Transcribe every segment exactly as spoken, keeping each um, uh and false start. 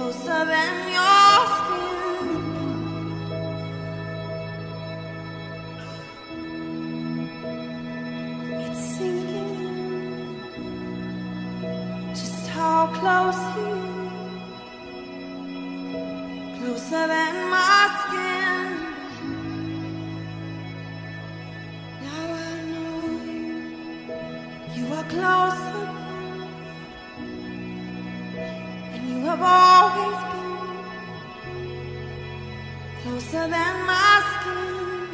closer than your skin. It's sinking in, just how close you, closer than my skin. Now I know you, you are closer, and you have always been closer than my skin.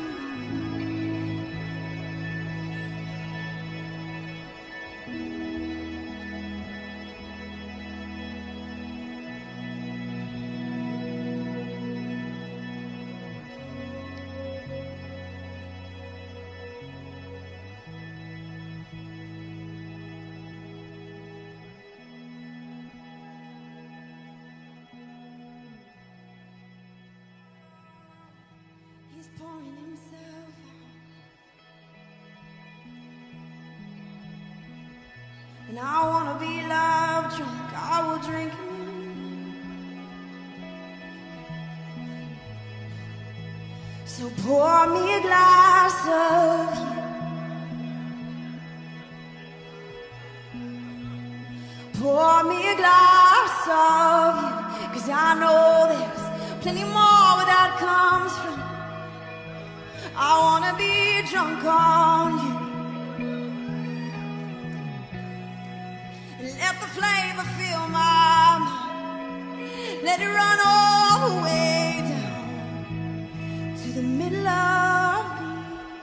He's pouring himself out, and I wanna be love drunk. I will drink him in. So pour me a glass of you, pour me a glass of you, 'cause I know there's plenty more where that comes from. I wanna be drunk on you. Let the flavor fill my mind. Let it run all the way down to the middle of me.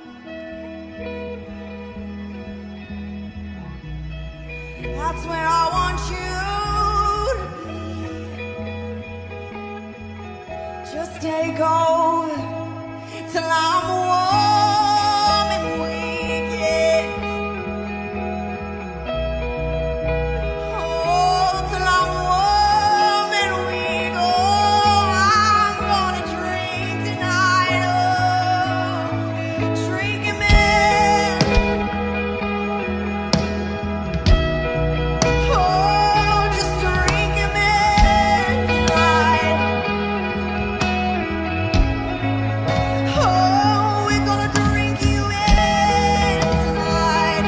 That's where I want you to be. Just take over till I'm warm and weak, yeah. Oh, till I'm warm and weak. Oh, I'm gonna drink tonight. Oh, drink him in. Oh, just drink him in tonight. Oh, we're gonna drink you in tonight.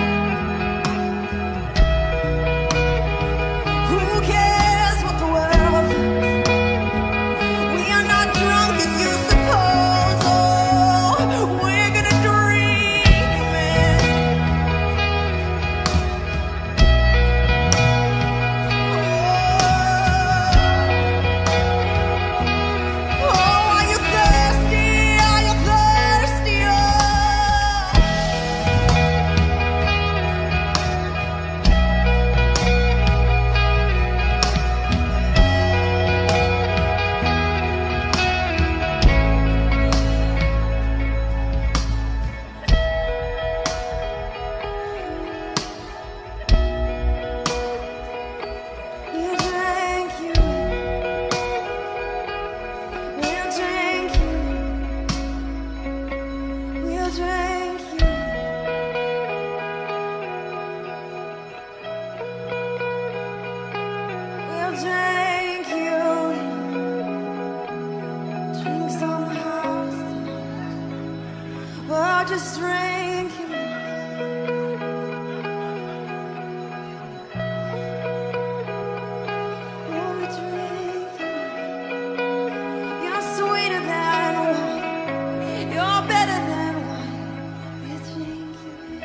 Who cares what the world thinks? We are not drunk as you suppose. Oh, we're gonna drink him in. Oh, oh, are you thirsty? Are you thirsty? Oh. We'll drink you in. We'll drink you in. We'll drink you in. We'll drink you in. Drinks on the house tonight. We'll just drink you in. Oh, we drink you in. You're sweeter than wine. You're better than wine. We drink you in.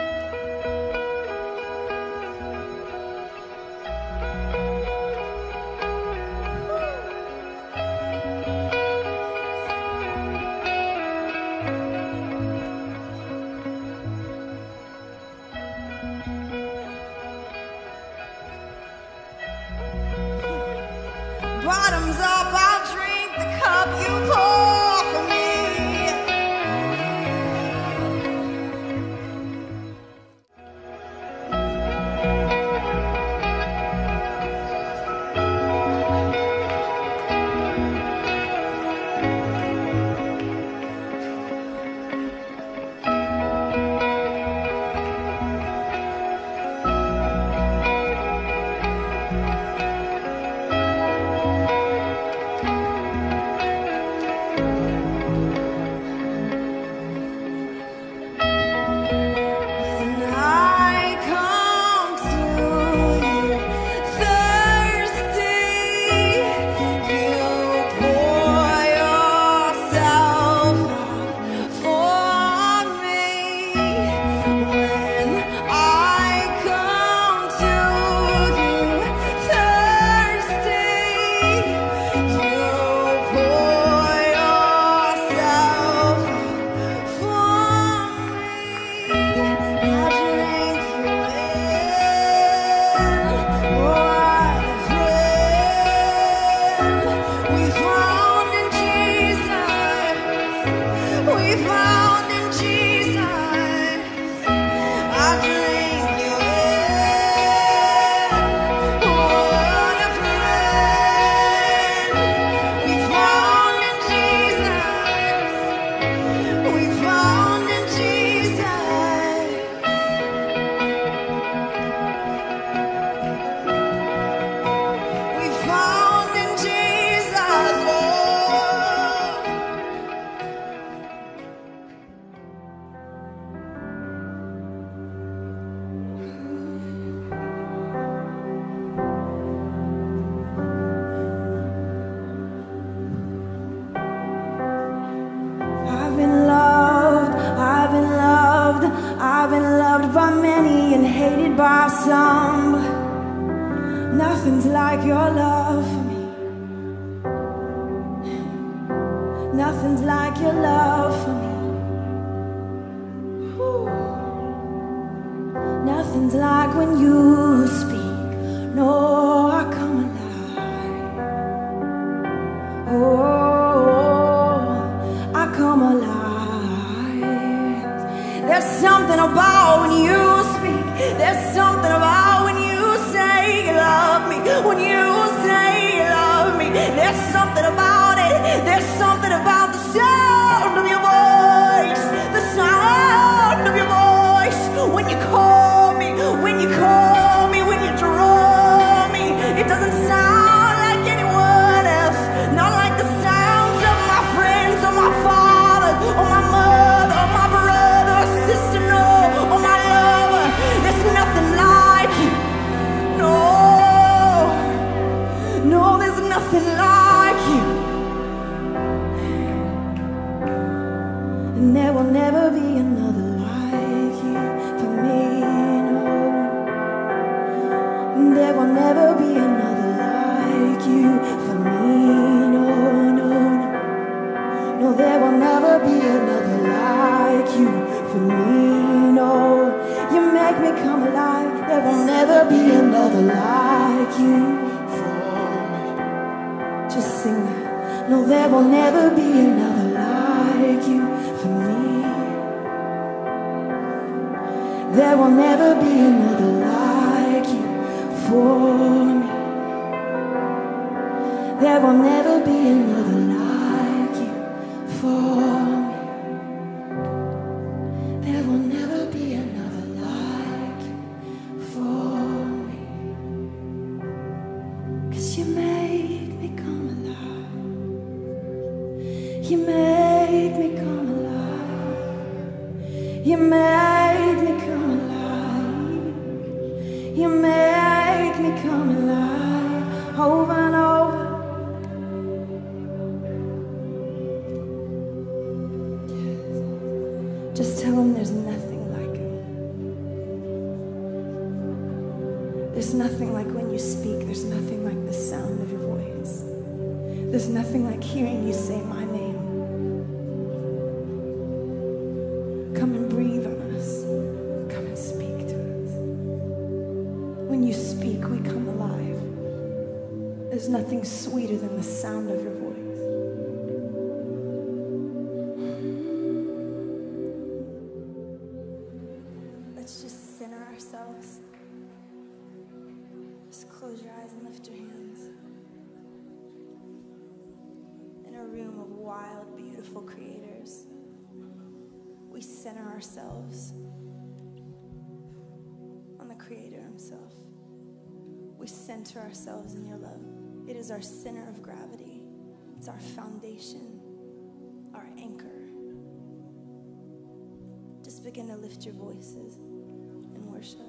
Nothing's like your love for me. Nothing's like your love for me. Whew. Nothing's like when you speak. No, I come alive. Oh, I come alive. There's something about when you speak. There's something about when you say you love me. When you say you love me, there's something about it. There's something about the sound of your voice. The sound of your voice. When you call me, when you call me, when you draw me, it doesn't sound like anyone else. Not like the sounds of my friends or my father or my mother or my brother or sister, no, or my lover. There's nothing like you. No, no, there's nothing like you. And there will never be another like you for me, no. And there will never be another like you for me, no, no, no. No, there will never be another like you for me, no. You make me come alive. There will never be another like you for me. Just sing that. No, there will never be another like you for me. There will never be another like you for me. There will never be another like you for me. There will never be another like you for me. 'Cause you make me come alive. You make me come alive. You make me come alive. You make me come alive over and over. Just tell him there's nothing like him. There's nothing like when you speak. There's nothing like the sound of your voice. There's nothing like hearing you say my name. Come and breathe on us. Come and speak to us. When you speak, we come alive. There's nothing sweeter than the sound of your voice. Let's just center ourselves. Just close your eyes and lift your hands. In a room of wild, beautiful creators, we center ourselves on the Creator himself. We center ourselves in your love. It is our center of gravity. It's our foundation, our anchor. Just begin to lift your voices in worship.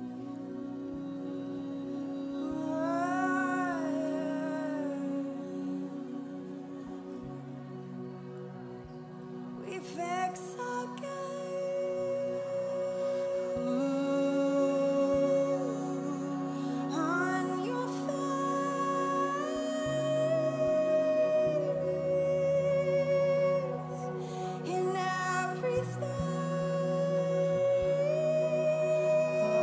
We fix our gaze on your face in everything.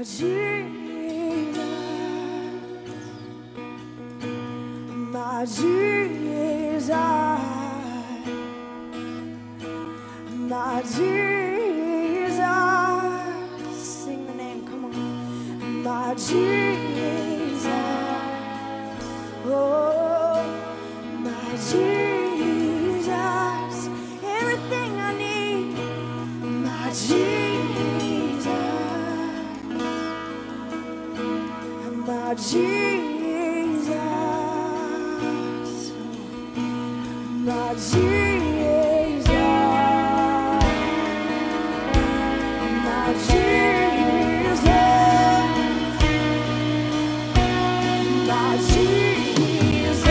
Jesus, my Jesus, my Jesus. Sing the name, come on. My Jesus, oh, my Jesus, everything I need, my Jesus, my Jesus, my Jesus, my Jesus, my Jesus,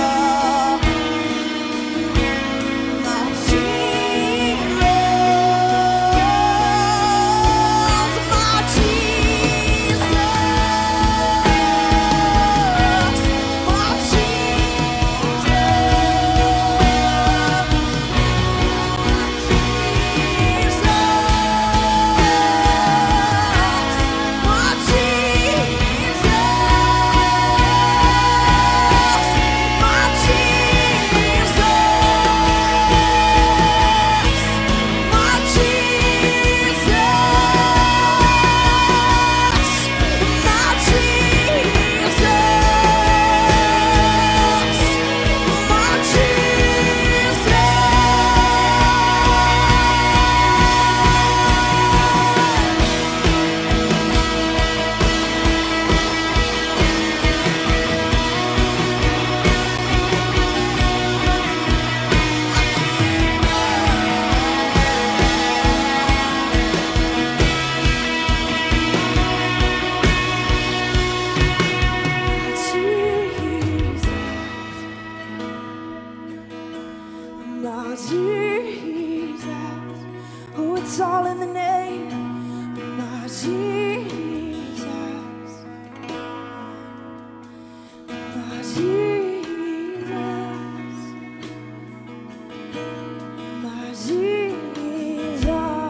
my Jesus, my Jesus, my My Jesus, oh, it's all in the name. My Jesus, my Jesus, my Jesus,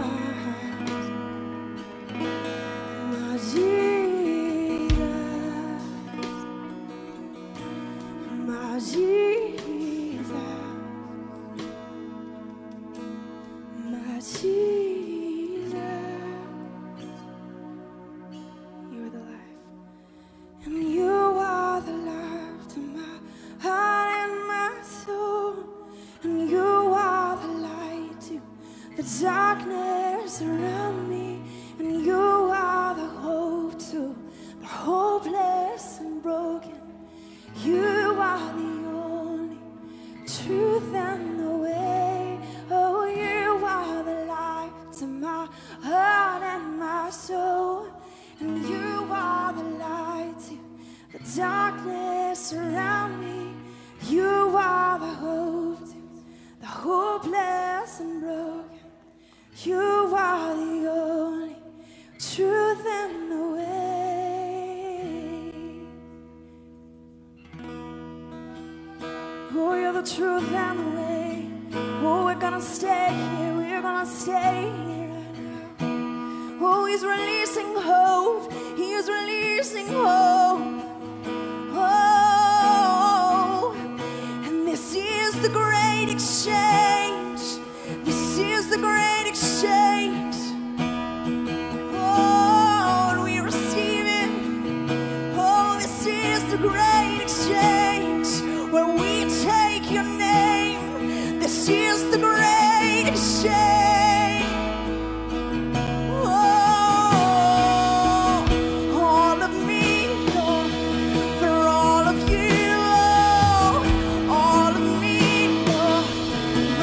my Jesus, my Jesus. My Jesus, you are the life, and you are the life to my heart and my soul, and you are the light to the darkness around me, and you are the hope to the hopeless and broken. You are the only truth and the way. Oh, you are the light to my heart and my soul, and you are the light to the darkness around me. You are the hope to the hopeless and broken. You are the only truth and the way. Oh, you're the truth and the way. Oh, we're gonna stay here, we're gonna stay here right now. Oh, he's releasing hope, he is releasing hope. Oh, and this is the great exchange, this is the great exchange. Oh, and we receive it. Oh, this is the great exchange, where we take your name. This is the great exchange. Oh, all of me, Lord, for all of you. Oh, all of me, Lord,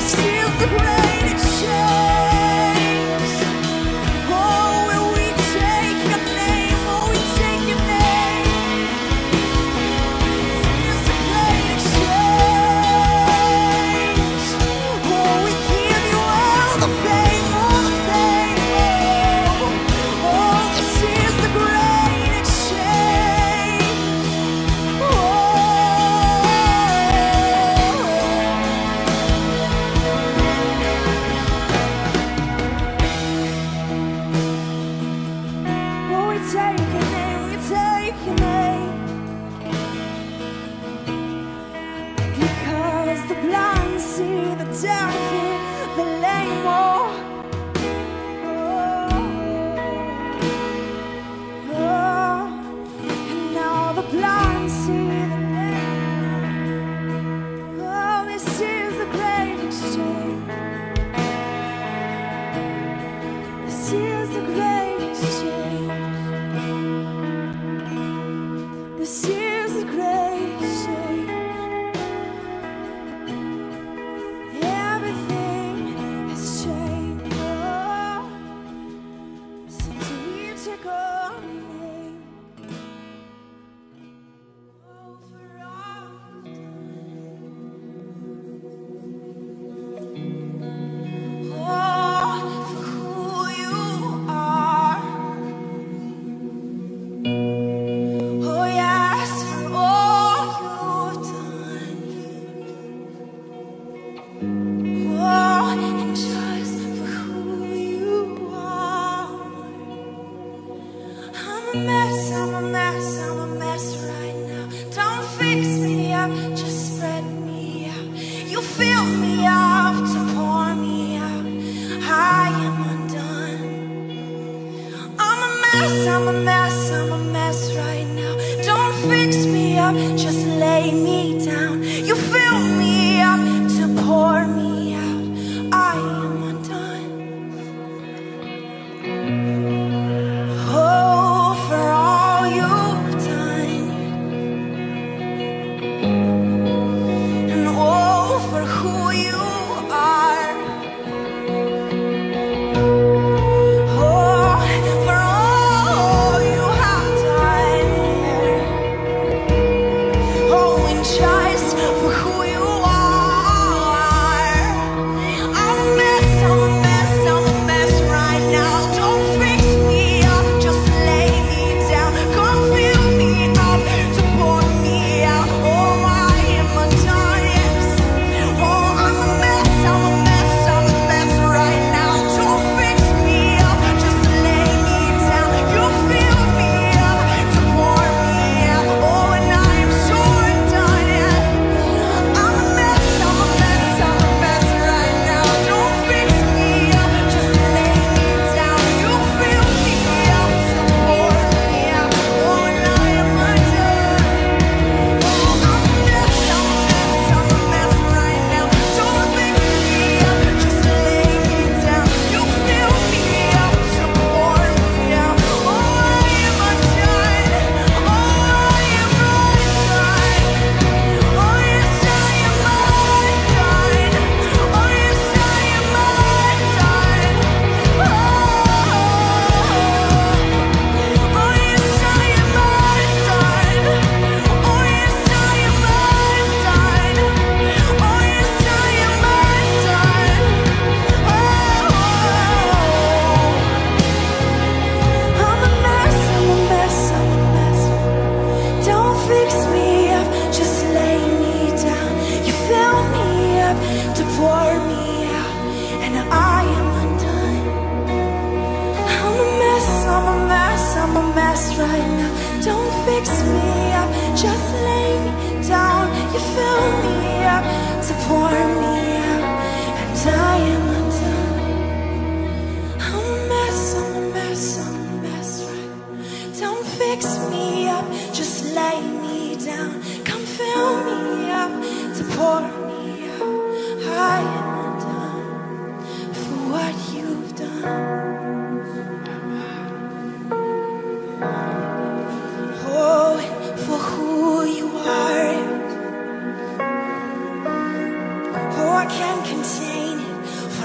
Can't contain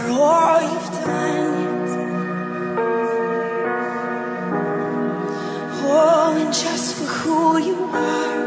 for all you've done. Oh, and just for who you are.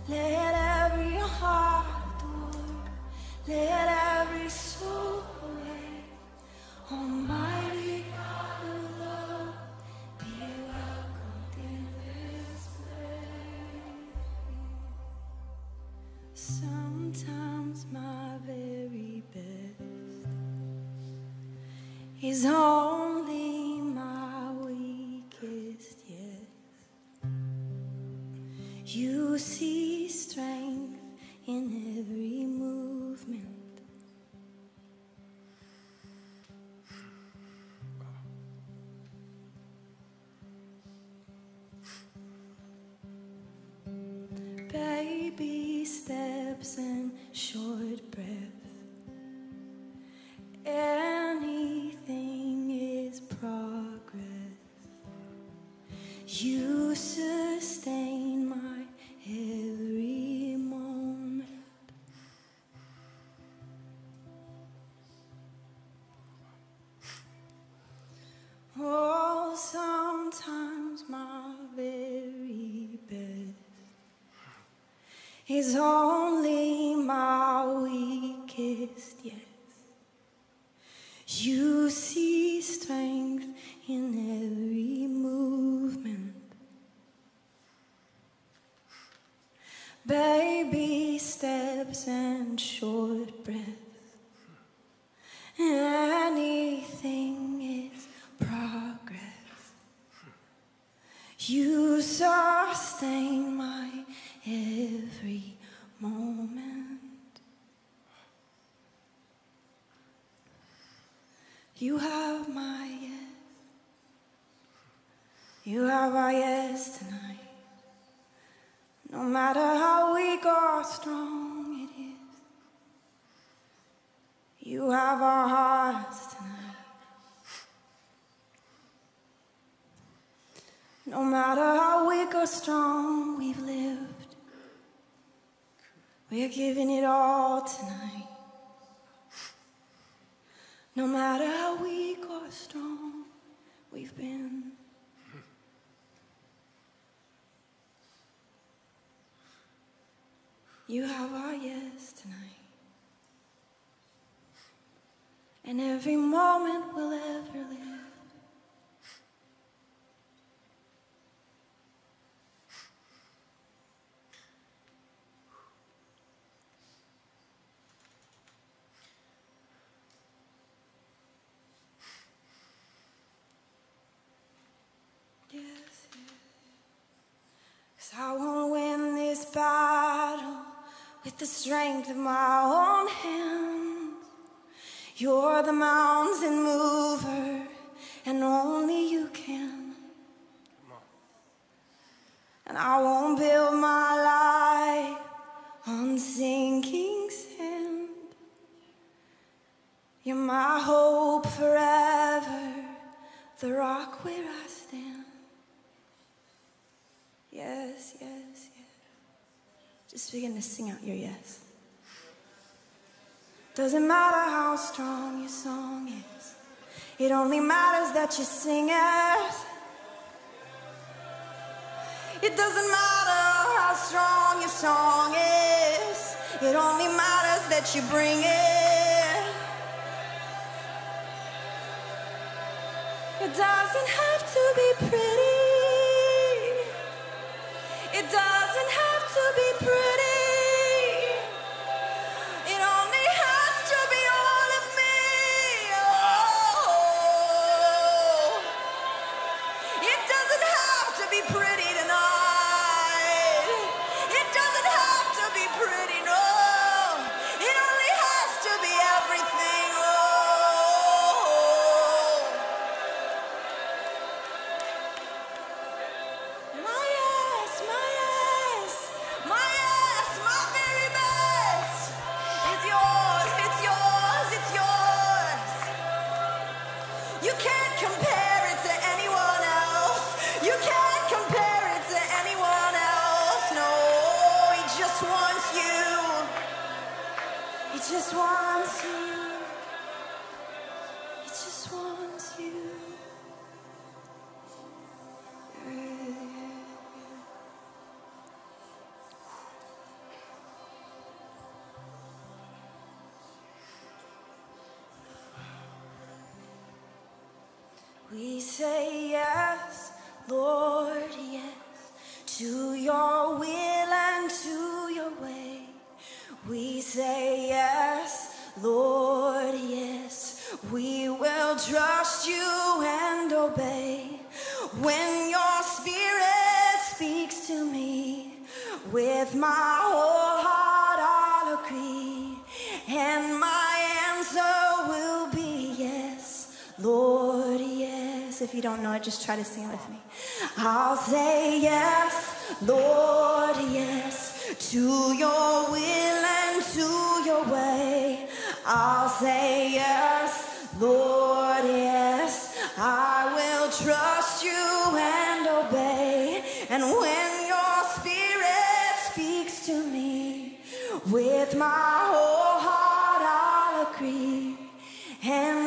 Let every heart adore, let every soul away. Almighty God of love, be welcomed in this place. Sometimes my very best is only my weakest, yes. You see strength in every movement. Baby steps and short breath. Anything is progress. You sustain my every moment. Oh, sometimes my very best is only my weakest, yes. You see strength in every movement. Baby steps and short breaths. Anything is progress. You sustain my every moment. You have my yes. You have our yes tonight. No matter how weak or strong it is, you have our hearts tonight. No matter how weak or strong we've lived, we're giving it all tonight. No matter how weak or strong we've been, you have our yes tonight. And every moment we'll ever live, yes, yes. 'Cause I won't win this battle with the strength of my own hands. You're the mountain mover, and only you can. And I won't build my life on sinking sand. You're my hope forever, the rock where I stand. Yes, yes, yes. Just begin to sing out your yes. Doesn't matter how strong your song is, it only matters that you sing it. It doesn't matter how strong your song is, it only matters that you bring it. It doesn't have to be pretty. It doesn't have to be pretty. It only has to be all of me. Oh, it doesn't have to be pretty tonight. It doesn't have to be pretty, no. It only has to be everything. Oh, my yes, my yes, my yes, my very best. It's yours, it's yours, it's yours. You can't compare it to anyone else. You can't compare it to anyone else. No, he just wants you. He just wants you. He just wants you. We say yes, Lord, yes, to your will and to your way. We say yes, Lord, yes, we will trust you and obey. When your spirit speaks to me, with my whole heart I'll agree, and my answer will be yes, Lord, yes. If you don't know it, just try to sing with me. I'll say yes, Lord, yes, to your will and to your way. I'll say yes, Lord, yes, I will trust you and obey. And when your spirit speaks to me, with my whole heart I'll agree, and